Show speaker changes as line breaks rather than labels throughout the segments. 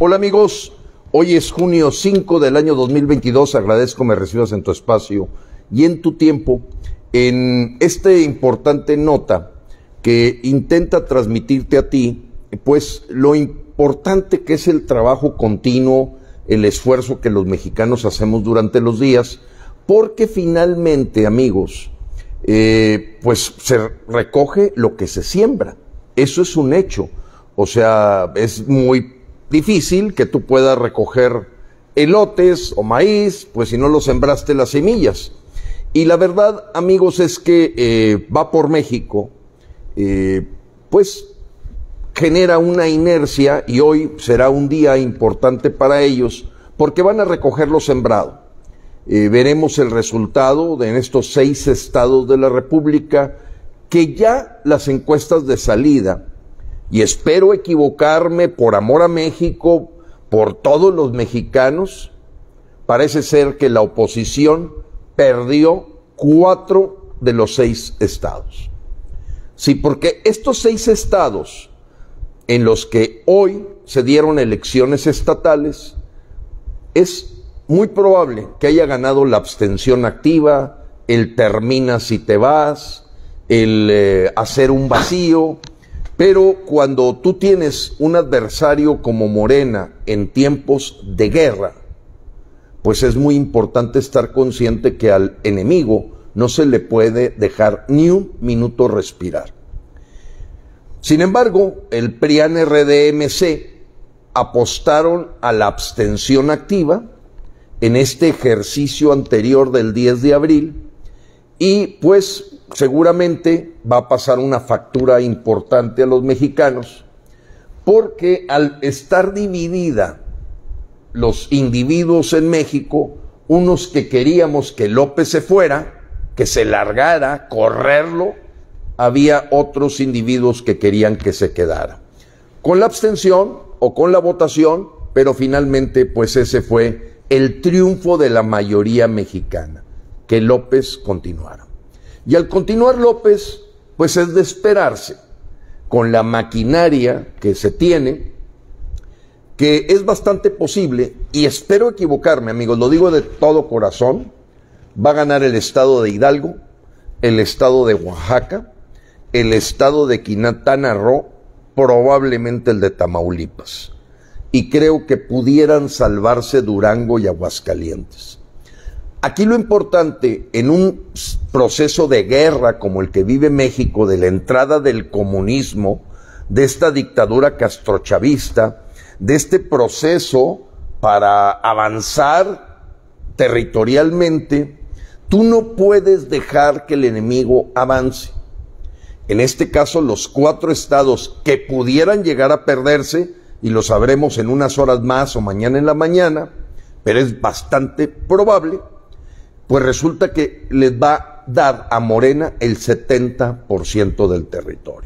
Hola amigos, hoy es junio 5 del año 2022, agradezco me recibas en tu espacio y en tu tiempo en esta importante nota que intenta transmitirte a ti pues lo importante que es el trabajo continuo, el esfuerzo que los mexicanos hacemos durante los días, porque finalmente amigos, pues se recoge lo que se siembra, eso es un hecho. O sea, es muy difícil que tú puedas recoger elotes o maíz, pues si no lo sembraste las semillas. Y la verdad, amigos, es que Va por México, pues genera una inercia y hoy será un día importante para ellos porque van a recoger lo sembrado. Veremos el resultado en estos 6 estados de la República que ya las encuestas de salida, y espero equivocarme por amor a México, por todos los mexicanos, parece ser que la oposición perdió 4 de los 6 estados. Sí, porque estos 6 estados en los que hoy se dieron elecciones estatales, es muy probable que haya ganado la abstención activa, el termina si te vas, el hacer un vacío. Pero cuando tú tienes un adversario como Morena en tiempos de guerra, pues es muy importante estar consciente que al enemigo no se le puede dejar ni un minuto respirar. Sin embargo, el PRIAN-RDMC apostaron a la abstención activa en este ejercicio anterior del 10 de abril y pues seguramente va a pasar una factura importante a los mexicanos, porque al estar dividida los individuos en México, unos que queríamos que López se fuera, que se largara, correrlo, había otros individuos que querían que se quedara. Con la abstención o con la votación, pero finalmente pues ese fue el triunfo de la mayoría mexicana, que López continuara. Y al continuar López, pues es de esperarse, con la maquinaria que se tiene, que es bastante posible, y espero equivocarme, amigos, lo digo de todo corazón, va a ganar el estado de Hidalgo, el estado de Oaxaca, el estado de Quintana Roo, probablemente el de Tamaulipas. Y creo que pudieran salvarse Durango y Aguascalientes. Aquí lo importante, en un proceso de guerra como el que vive México, de la entrada del comunismo, de esta dictadura castrochavista, de este proceso para avanzar territorialmente, tú no puedes dejar que el enemigo avance. En este caso, los 4 estados que pudieran llegar a perderse, y lo sabremos en unas horas más o mañana en la mañana, pero es bastante probable, pues resulta que les va a dar a Morena el 70% del territorio.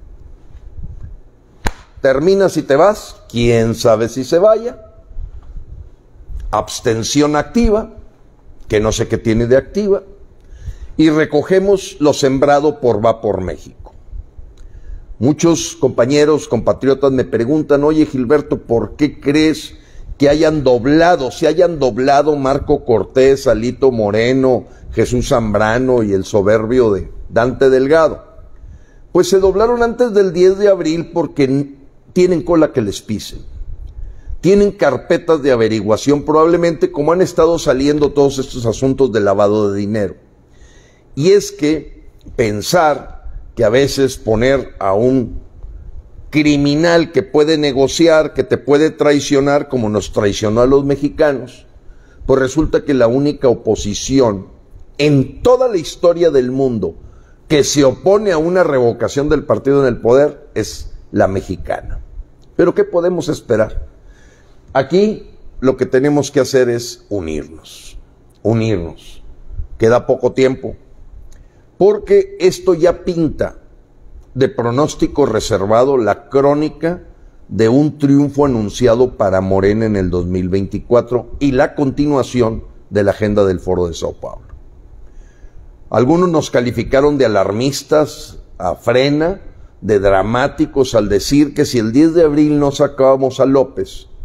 Termina si te vas, quién sabe si se vaya. Abstención activa, que no sé qué tiene de activa, y recogemos lo sembrado por Va por México. Muchos compañeros, compatriotas me preguntan, oye Gilberto, ¿por qué crees que se hayan doblado Marco Cortés, Alito Moreno, Jesús Zambrano y el soberbio de Dante Delgado? Pues se doblaron antes del 10 de abril porque tienen cola que les pisen. Tienen carpetas de averiguación, probablemente como han estado saliendo todos estos asuntos de lavado de dinero. Y es que pensar que a veces poner a un criminal que puede negociar, que te puede traicionar, como nos traicionó a los mexicanos, pues resulta que la única oposición en toda la historia del mundo que se opone a una revocación del partido en el poder es la mexicana. Pero ¿qué podemos esperar? Aquí lo que tenemos que hacer es unirnos. Queda poco tiempo, porque esto ya pinta de pronóstico reservado la crónica de un triunfo anunciado para Morena en el 2024 y la continuación de la agenda del Foro de Sao Paulo. Algunos nos calificaron de alarmistas a frena, de dramáticos al decir que si el 10 de abril no sacábamos a López,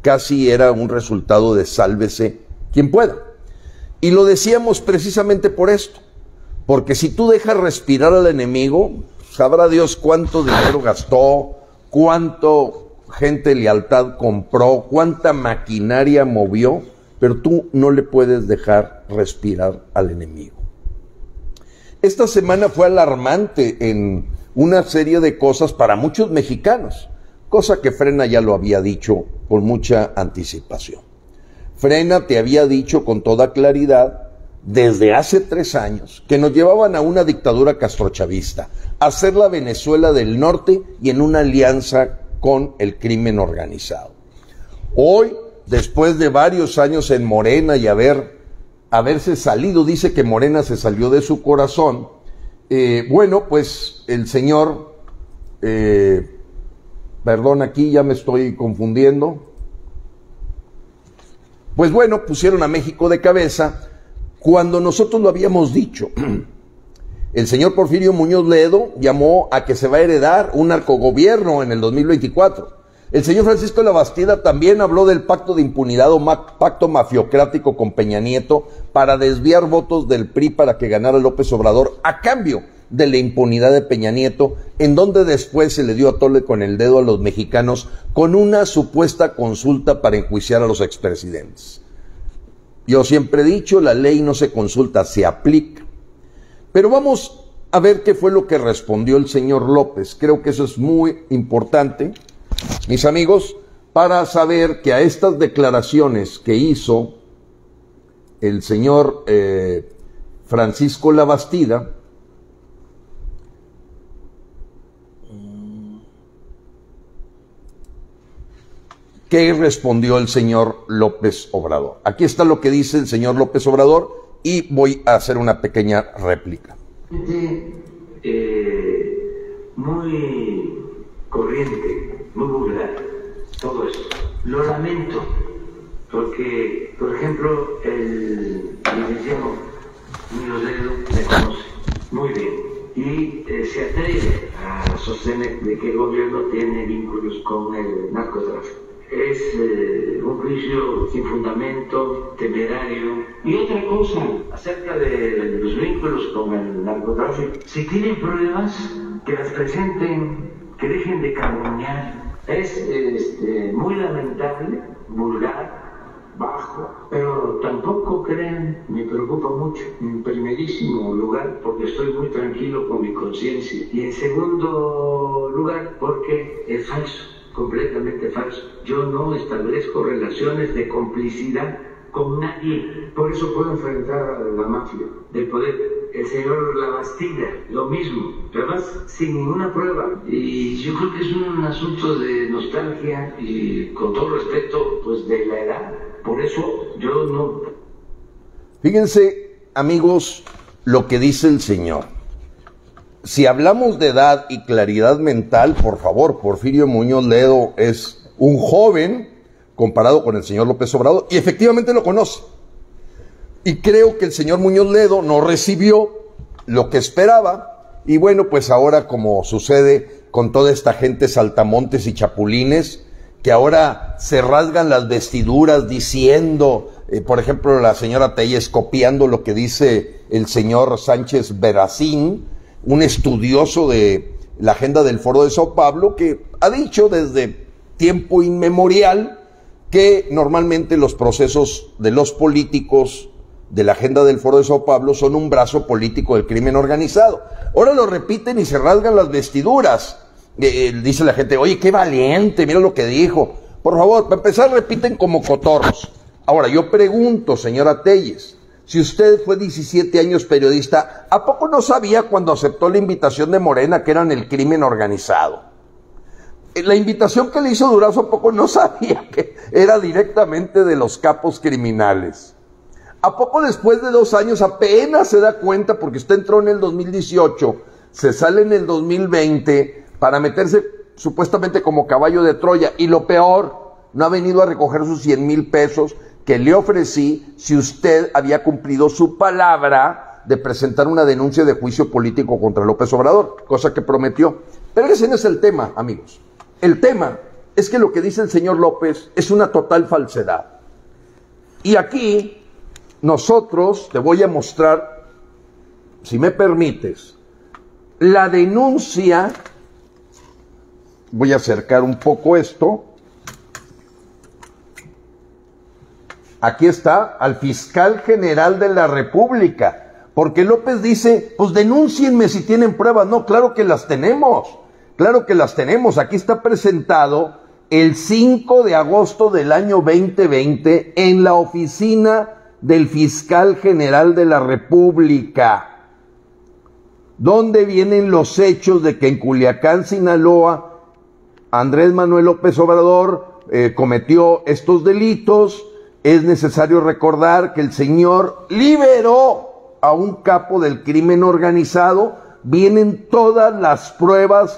casi era un resultado de sálvese quien pueda. Y lo decíamos precisamente por esto, porque si tú dejas respirar al enemigo, sabrá Dios cuánto dinero gastó, cuánto gente de lealtad compró, cuánta maquinaria movió, pero tú no le puedes dejar respirar al enemigo. Esta semana fue alarmante en una serie de cosas para muchos mexicanos, cosa que Frena ya lo había dicho con mucha anticipación. Frena te había dicho con toda claridad desde hace 3 años que nos llevaban a una dictadura castrochavista, a hacer la Venezuela del Norte y en una alianza con el crimen organizado. Hoy, después de varios años en Morena y haberse salido, dice que Morena se salió de su corazón, bueno, pues el señor, perdón, aquí ya me estoy confundiendo, pues bueno, pusieron a México de cabeza cuando nosotros lo habíamos dicho. El señor Porfirio Muñoz Ledo llamó a que se va a heredar un narcogobierno en el 2024. El señor Francisco Labastida también habló del pacto de impunidad o pacto mafiocrático con Peña Nieto para desviar votos del PRI para que ganara López Obrador a cambio de la impunidad de Peña Nieto, en donde después se le dio a tole con el dedo a los mexicanos con una supuesta consulta para enjuiciar a los expresidentes. Yo siempre he dicho, la ley no se consulta, se aplica. Pero vamos a ver qué fue lo que respondió el señor López. Creo que eso es muy importante, mis amigos, para saber que a estas declaraciones que hizo el señor Francisco Labastida, ¿qué respondió el señor López Obrador? Aquí está lo que dice el señor López Obrador y voy a hacer una pequeña réplica.
Muy corriente, muy vulgar, todo eso. Lo lamento, porque, por ejemplo, el licenciado Muñoz Ledo me conoce muy bien y se atreve a sostener de que el gobierno tiene vínculos con el narcotráfico. Es un juicio sin fundamento, temerario. Y otra cosa, acerca de los vínculos con el narcotráfico, si tienen pruebas, que las presenten, que dejen de calumniar. Es muy lamentable, vulgar, bajo, pero tampoco crean, me preocupa mucho, en primerísimo lugar, porque estoy muy tranquilo con mi conciencia, y en segundo lugar, porque es falso. Completamente falso. Yo no establezco relaciones de complicidad con nadie. Por eso puedo enfrentar a la mafia del poder. El señor Labastida, lo mismo, además sin ninguna prueba. Y yo creo que es un asunto de nostalgia y, con todo respeto, pues de la edad. Por eso yo no...
Fíjense, amigos, lo que dice el señor. Si hablamos de edad y claridad mental, por favor, Porfirio Muñoz Ledo es un joven comparado con el señor López Obrador, y efectivamente lo conoce. Y creo que el señor Muñoz Ledo no recibió lo que esperaba, y bueno, pues ahora, como sucede con toda esta gente saltamontes y chapulines, que ahora se rasgan las vestiduras diciendo, por ejemplo, la señora Telles copiando lo que dice el señor Sánchez Veracín, un estudioso de la agenda del Foro de Sao Paulo, que ha dicho desde tiempo inmemorial que normalmente los procesos de los políticos de la agenda del Foro de Sao Paulo son un brazo político del crimen organizado. Ahora lo repiten y se rasgan las vestiduras. Dice la gente, oye, qué valiente, mira lo que dijo. Por favor, para empezar, repiten como cotorros. Ahora, yo pregunto, señora Telles, si usted fue 17 años periodista, ¿a poco no sabía cuando aceptó la invitación de Morena que eran el crimen organizado? La invitación que le hizo Durazo, ¿a poco no sabía que era directamente de los capos criminales? ¿A poco después de 2 años apenas se da cuenta, porque usted entró en el 2018, se sale en el 2020 para meterse supuestamente como caballo de Troya? Y lo peor, no ha venido a recoger sus 100,000 pesos que le ofrecí si usted había cumplido su palabra de presentar una denuncia de juicio político contra López Obrador, cosa que prometió. Pero ese no es el tema, amigos. El tema es que lo que dice el señor López es una total falsedad. Y aquí nosotros te voy a mostrar, si me permites, la denuncia. Voy a acercar un poco esto. Aquí está, al fiscal general de la República. Porque López dice, pues denúncienme si tienen pruebas. No, claro que las tenemos. Claro que las tenemos. Aquí está presentado el 5 de agosto del año 2020 en la oficina del fiscal general de la República, donde vienen los hechos de que en Culiacán, Sinaloa, Andrés Manuel López Obrador cometió estos delitos. Es necesario recordar que el señor liberó a un capo del crimen organizado. Vienen todas las pruebas,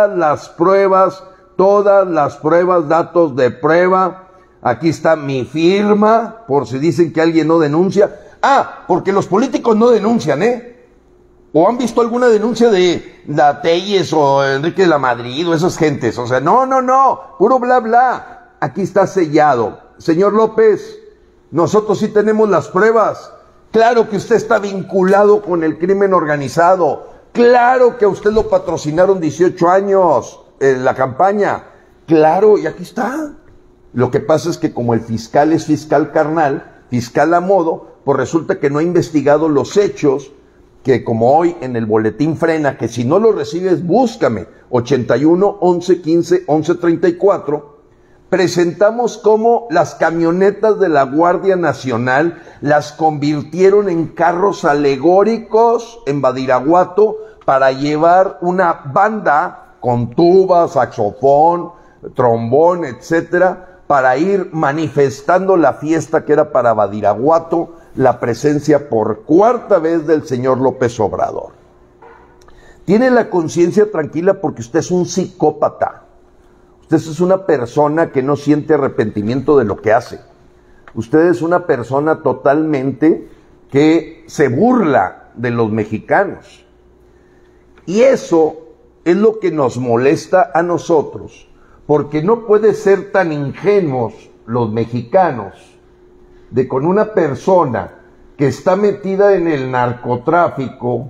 datos de prueba. Aquí está mi firma, por si dicen que alguien no denuncia. Ah, porque los políticos no denuncian, ¿O han visto alguna denuncia de la Telles o Enrique de la Madrid o esas gentes? O sea, no, puro bla bla. Aquí está sellado. Señor López, nosotros sí tenemos las pruebas. Claro que usted está vinculado con el crimen organizado. Claro que a usted lo patrocinaron 18 años en la campaña. Claro, y aquí está. Lo que pasa es que como el fiscal es fiscal carnal, fiscal a modo, pues resulta que no ha investigado los hechos que, como hoy en el boletín frena, que si no lo recibes, búscame, 81 11 15 11 34, presentamos cómo las camionetas de la Guardia Nacional las convirtieron en carros alegóricos en Badiraguato para llevar una banda con tuba, saxofón, trombón, etcétera, para ir manifestando la fiesta que era para Badiraguato, la presencia por cuarta vez del señor López Obrador. Tiene la conciencia tranquila porque usted es un psicópata. Usted es una persona que no siente arrepentimiento de lo que hace. Usted es una persona totalmente que se burla de los mexicanos. Y eso es lo que nos molesta a nosotros, porque no puede ser tan ingenuos los mexicanos de con una persona que está metida en el narcotráfico,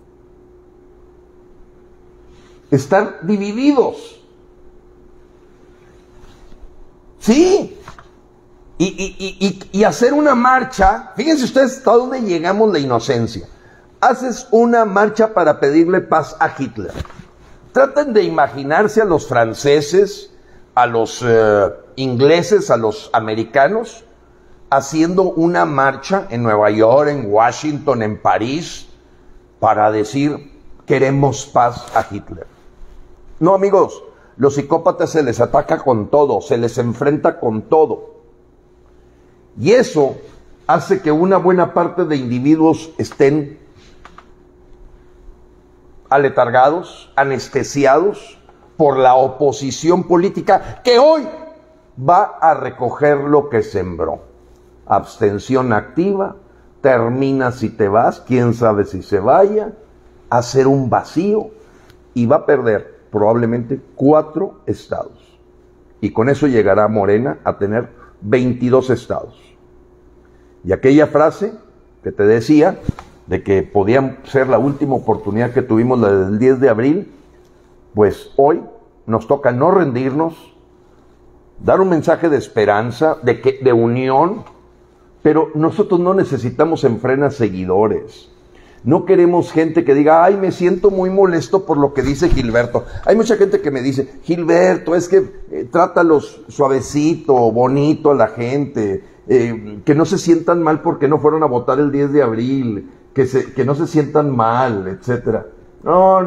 estar divididos. Sí, y hacer una marcha. Fíjense ustedes hasta dónde llegamos la inocencia. Haces una marcha para pedirle paz a Hitler. Traten de imaginarse a los franceses, a los ingleses, a los americanos, haciendo una marcha en Nueva York, en Washington, en París, para decir, queremos paz a Hitler. No, amigos, los psicópatas se les ataca con todo, se les enfrenta con todo. Y eso hace que una buena parte de individuos estén aletargados, anestesiados por la oposición política que hoy va a recoger lo que sembró. Abstención activa, termina si te vas, quién sabe si se vaya, hacer un vacío y va a perder probablemente 4 estados. Y con eso llegará Morena a tener 22 estados. Y aquella frase que te decía de que podía ser la última oportunidad que tuvimos, la del 10 de abril, pues hoy nos toca no rendirnos, dar un mensaje de esperanza, de unión, pero nosotros no necesitamos en Frena seguidores. No queremos gente que diga, ay, me siento muy molesto por lo que dice Gilberto. Hay mucha gente que me dice, Gilberto, es que trátalos suavecito, bonito a la gente, que no se sientan mal porque no fueron a votar el 10 de abril, que no se sientan mal, etcétera. No.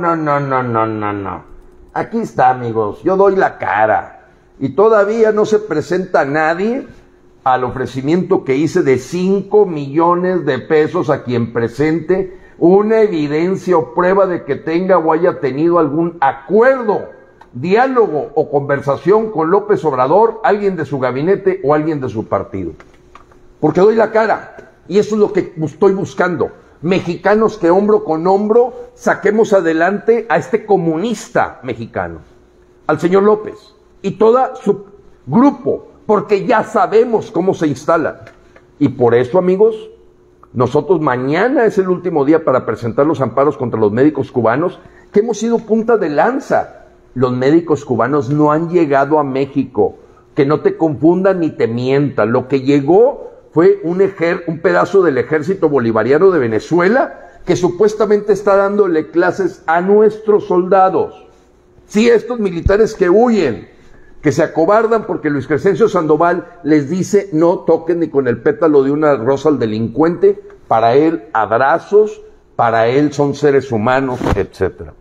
Aquí está, amigos, yo doy la cara. Y todavía no se presenta nadie al ofrecimiento que hice de 5 millones de pesos a quien presente una evidencia o prueba de que tenga o haya tenido algún acuerdo, diálogo o conversación con López Obrador, alguien de su gabinete o alguien de su partido. Porque doy la cara. Y eso es lo que estoy buscando. Mexicanos que hombro con hombro saquemos adelante a este comunista mexicano, al señor López. y todo su grupo, porque ya sabemos cómo se instalan. Y por eso, amigos, nosotros mañana es el último día para presentar los amparos contra los médicos cubanos, que hemos sido punta de lanza. Los médicos cubanos no han llegado a México, que no te confundan ni te mientan. Lo que llegó fue un pedazo del ejército bolivariano de Venezuela, que supuestamente está dándole clases a nuestros soldados. Sí, estos militares que huyen, que se acobardan porque Luis Crescencio Sandoval les dice no toquen ni con el pétalo de una rosa al delincuente, para él abrazos, para él son seres humanos, etc.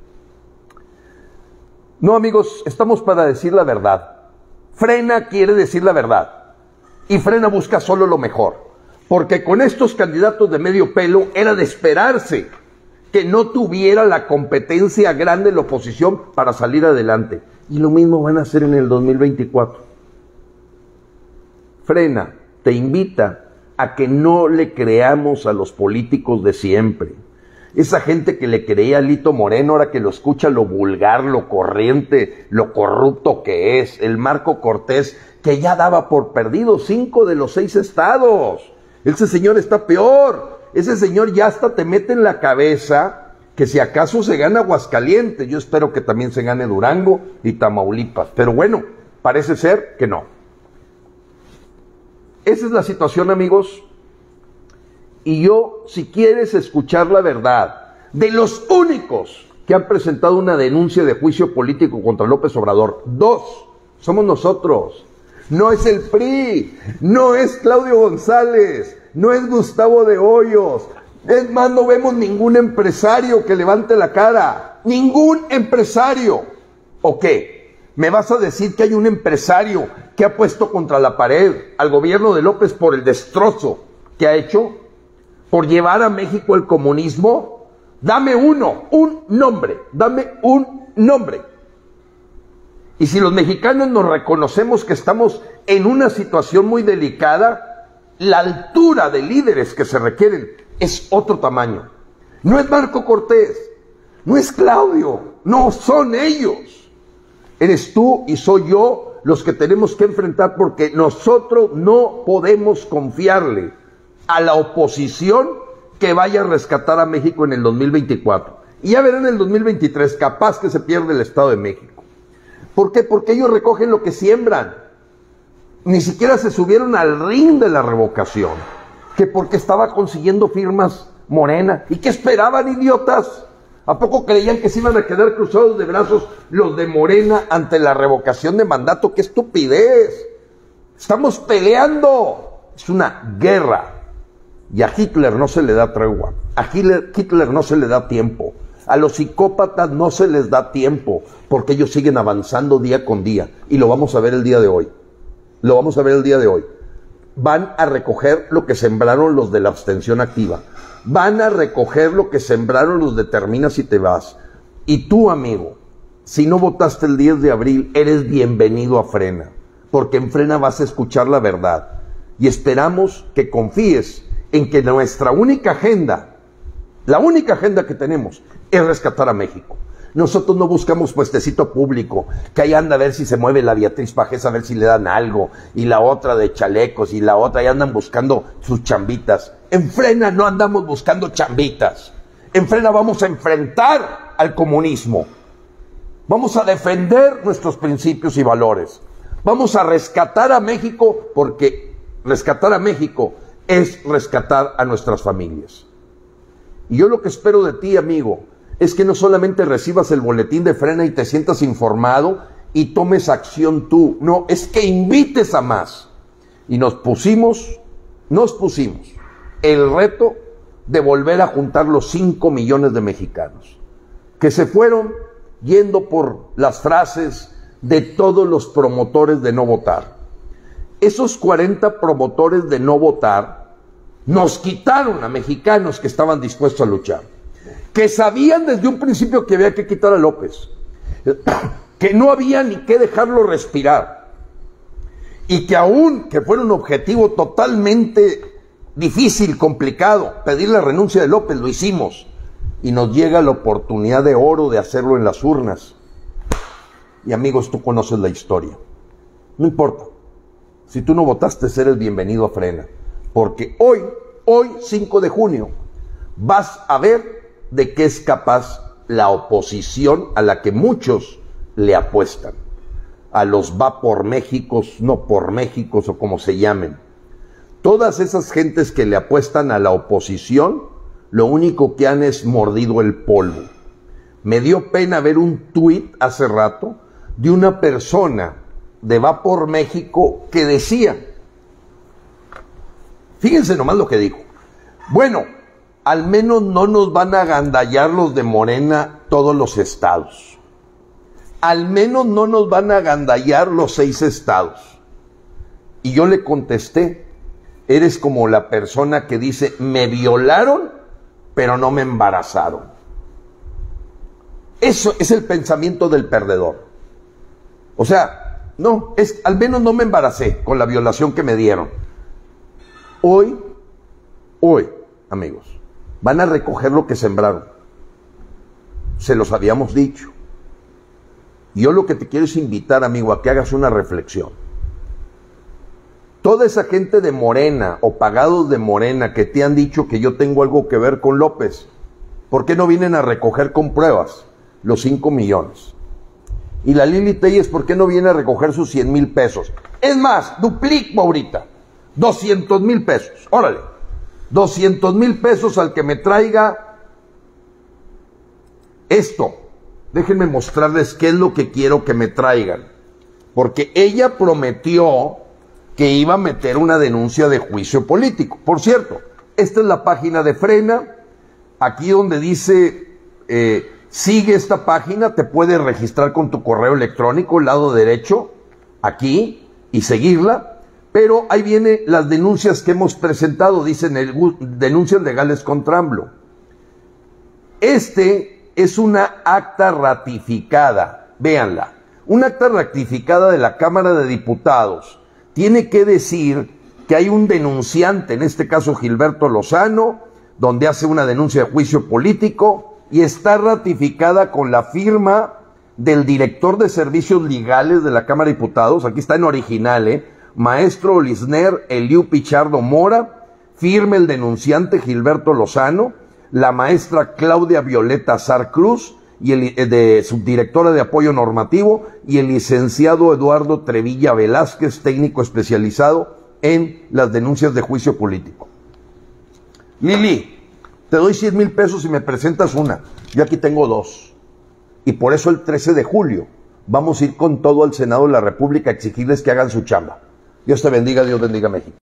No, amigos, estamos para decir la verdad. Frena quiere decir la verdad y Frena busca solo lo mejor, porque con estos candidatos de medio pelo era de esperarse que no tuviera la competencia grande la oposición para salir adelante. Y lo mismo van a hacer en el 2024. Frena te invita a que no le creamos a los políticos de siempre. Esa gente que le creía a Lito Moreno, ahora que lo escucha lo vulgar, lo corriente, lo corrupto que es. El Marco Cortés, que ya daba por perdido 5 de los 6 estados. Ese señor está peor. Ese señor ya hasta te mete en la cabeza que si acaso se gana Aguascalientes, yo espero que también se gane Durango y Tamaulipas. Pero bueno, parece ser que no. Esa es la situación, amigos. Y yo, si quieres escuchar la verdad, de los únicos que han presentado una denuncia de juicio político contra López Obrador, 2 somos nosotros. No es el PRI, no es Claudio González, no es Gustavo de Hoyos. Es más, no vemos ningún empresario que levante la cara. Ningún empresario. ¿O qué? ¿Me vas a decir que hay un empresario que ha puesto contra la pared al gobierno de López por el destrozo que ha hecho? ¿Por llevar a México al comunismo? Dame uno, un nombre. Dame un nombre. Y si los mexicanos nos reconocemos que estamos en una situación muy delicada, la altura de líderes que se requieren es otro tamaño. No es Marco Cortés, no es Claudio, no, son ellos. Eres tú y soy yo los que tenemos que enfrentar, porque nosotros no podemos confiarle a la oposición que vaya a rescatar a México en el 2024. Y ya verán en el 2023, capaz que se pierde el Estado de México. ¿Por qué? Porque ellos recogen lo que siembran. Ni siquiera se subieron al ring de la revocación, que porque estaba consiguiendo firmas Morena. ¿Y qué esperaban, idiotas? ¿A poco creían que se iban a quedar cruzados de brazos los de Morena ante la revocación de mandato? ¡Qué estupidez! Estamos peleando. Es una guerra. Y a Hitler no se le da tregua. A Hitler no se le da tiempo. A los psicópatas no se les da tiempo, porque ellos siguen avanzando día con día. Y lo vamos a ver el día de hoy. Lo vamos a ver el día de hoy. Van a recoger lo que sembraron los de la abstención activa. Van a recoger lo que sembraron los de termina si te vas. Y tú, amigo, si no votaste el 10 de abril, eres bienvenido a Frena, porque en Frena vas a escuchar la verdad. Y esperamos que confíes en que nuestra única agenda, la única agenda que tenemos, es rescatar a México. Nosotros no buscamos puestecito público, que ahí anda a ver si se mueve la Beatriz Pajés, a ver si le dan algo, y la otra de chalecos, y la otra, ahí andan buscando sus chambitas. En Frena no andamos buscando chambitas. En Frena vamos a enfrentar al comunismo. Vamos a defender nuestros principios y valores. Vamos a rescatar a México, porque rescatar a México es rescatar a nuestras familias. Y yo lo que espero de ti, amigo, es que no solamente recibas el boletín de Frena y te sientas informado y tomes acción tú. No, es que invites a más. Y nos pusimos el reto de volver a juntar los 5 millones de mexicanos que se fueron yendo por las frases de todos los promotores de no votar. Esos 40 promotores de no votar nos quitaron a mexicanos que estaban dispuestos a luchar, que sabían desde un principio que había que quitar a López, que no había ni que dejarlo respirar, y que aún que fuera un objetivo totalmente difícil, complicado, pedir la renuncia de López, lo hicimos, y nos llega la oportunidad de oro de hacerlo en las urnas. Y amigos, tú conoces la historia. No importa. Si tú no votaste, eres bienvenido a Frena. Porque hoy, 5 de junio, vas a ver de qué es capaz la oposición a la que muchos le apuestan. A los va por Méxicos, no por Méxicos o como se llamen. Todas esas gentes que le apuestan a la oposición, lo único que han es mordido el polvo. Me dio pena ver un tuit hace rato de una persona de Va por México que decía, fíjense nomás lo que dijo, bueno, al menos no nos van a agandallar los de Morena todos los estados. Al menos no nos van a agandallar los 6 estados. Y yo le contesté, eres como la persona que dice, me violaron, pero no me embarazaron. Eso es el pensamiento del perdedor. O sea, no, al menos no me embaracé con la violación que me dieron. Hoy, amigos, van a recoger lo que sembraron. Se los habíamos dicho. Yo lo que te quiero es invitar, amigo, a que hagas una reflexión. Toda esa gente de Morena o pagados de Morena que te han dicho que yo tengo algo que ver con López, ¿por qué no vienen a recoger con pruebas los 5 millones? Y la Lili Telles, ¿por qué no viene a recoger sus 100,000 pesos? Es más, duplico ahorita, 200,000 pesos. Órale, 200,000 pesos al que me traiga esto. Déjenme mostrarles qué es lo que quiero que me traigan. Porque ella prometió que iba a meter una denuncia de juicio político. Por cierto, esta es la página de Frena. Aquí donde dice, sigue esta página, te puedes registrar con tu correo electrónico, lado derecho, aquí, y seguirla. Pero ahí vienen las denuncias que hemos presentado, dicen denuncias legales contra AMLO. Es una acta ratificada, véanla, una acta ratificada de la Cámara de Diputados. Tiene que decir que hay un denunciante, en este caso Gilberto Lozano, donde hace una denuncia de juicio político y está ratificada con la firma del director de servicios legales de la Cámara de Diputados, aquí está en original, maestro Olisner Eliu Pichardo Mora, firma el denunciante Gilberto Lozano, la maestra Claudia Violeta Azar Cruz, y de subdirectora de apoyo normativo, y el licenciado Eduardo Trevilla Velázquez, técnico especializado en las denuncias de juicio político. Lili, te doy 100,000 pesos si me presentas una. Yo aquí tengo 2. Y por eso el 13 de julio vamos a ir con todo al Senado de la República a exigirles que hagan su chamba. Dios te bendiga, Dios bendiga México.